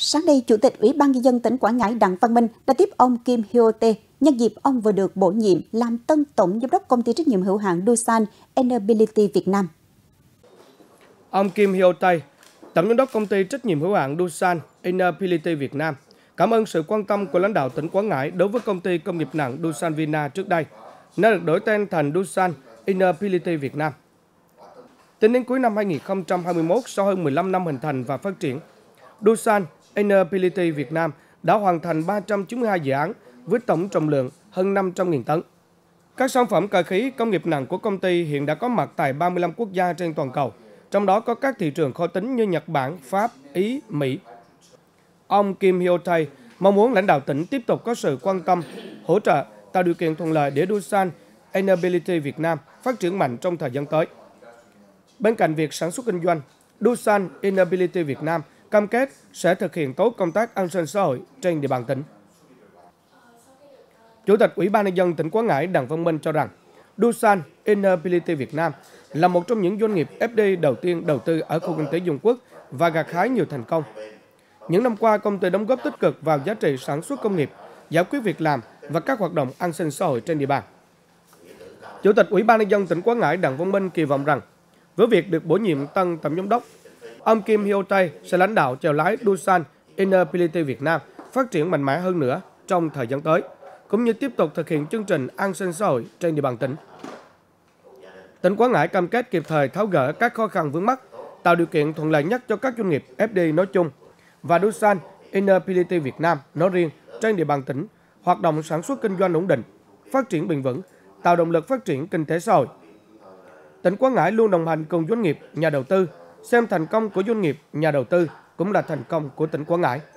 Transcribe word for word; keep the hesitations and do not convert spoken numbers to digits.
Sáng nay, Chủ tịch Ủy ban Nhân dân tỉnh Quảng Ngãi Đặng Văn Minh đã tiếp ông Kim Hyo-tae nhân dịp ông vừa được bổ nhiệm làm tân tổng giám đốc công ty trách nhiệm hữu hạn Doosan Enerbility Việt Nam. Ông Kim Hyo-tae, tổng giám đốc công ty trách nhiệm hữu hạn Doosan Enerbility Việt Nam, cảm ơn sự quan tâm của lãnh đạo tỉnh Quảng Ngãi đối với công ty công nghiệp nặng Doosan Vina trước đây, nay được đổi tên thành Doosan Enerbility Việt Nam. Tính đến cuối năm hai nghìn không trăm hai mươi mốt, sau hơn mười lăm năm hình thành và phát triển, Doosan Enerbility Việt Nam đã hoàn thành ba trăm chín mươi hai dự án với tổng trọng lượng hơn năm trăm nghìn tấn. Các sản phẩm cơ khí công nghiệp nặng của công ty hiện đã có mặt tại ba mươi lăm quốc gia trên toàn cầu, trong đó có các thị trường khó tính như Nhật Bản, Pháp, Ý, Mỹ. Ông Kim Hyo-tae mong muốn lãnh đạo tỉnh tiếp tục có sự quan tâm, hỗ trợ, tạo điều kiện thuận lợi để Doosan Enerbility Việt Nam phát triển mạnh trong thời gian tới. Bên cạnh việc sản xuất kinh doanh, Doosan Enerbility Việt Nam cam kết sẽ thực hiện tốt công tác an sinh xã hội trên địa bàn tỉnh. Chủ tịch Ủy ban Nhân dân tỉnh Quảng Ngãi Đặng Văn Minh cho rằng, Doosan Enerbility Việt Nam là một trong những doanh nghiệp ép đê i đầu tiên đầu tư ở khu kinh tế Dung Quốc và gặt hái nhiều thành công. Những năm qua, công ty đóng góp tích cực vào giá trị sản xuất công nghiệp, giải quyết việc làm và các hoạt động an sinh xã hội trên địa bàn. Chủ tịch Ủy ban Nhân dân tỉnh Quảng Ngãi Đặng Văn Minh kỳ vọng rằng, với việc được bổ nhiệm tân tổng giám đốc, ông Kim Hyo-tae sẽ lãnh đạo chèo lái Doosan Enerbility Việt Nam phát triển mạnh mẽ hơn nữa trong thời gian tới, cũng như tiếp tục thực hiện chương trình an sinh xã hội trên địa bàn tỉnh. Tỉnh Quảng Ngãi cam kết kịp thời tháo gỡ các khó khăn vướng mắc, tạo điều kiện thuận lợi nhất cho các doanh nghiệp ép đê i nói chung và Doosan Enerbility Việt Nam nói riêng trên địa bàn tỉnh hoạt động sản xuất kinh doanh ổn định, phát triển bền vững, tạo động lực phát triển kinh tế xã hội. Tỉnh Quảng Ngãi luôn đồng hành cùng doanh nghiệp, nhà đầu tư, xem thành công của doanh nghiệp, nhà đầu tư cũng là thành công của tỉnh Quảng Ngãi.